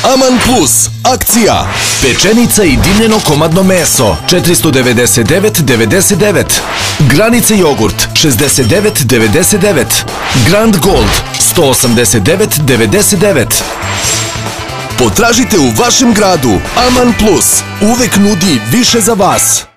Aman Plus, akcija. Pečenica i dimljeno komadno meso, 499,99. Granice jogurt, 69,99. Grand Gold, 189,99. Potražite u vašem gradu. Aman Plus uvek nudi više za vas.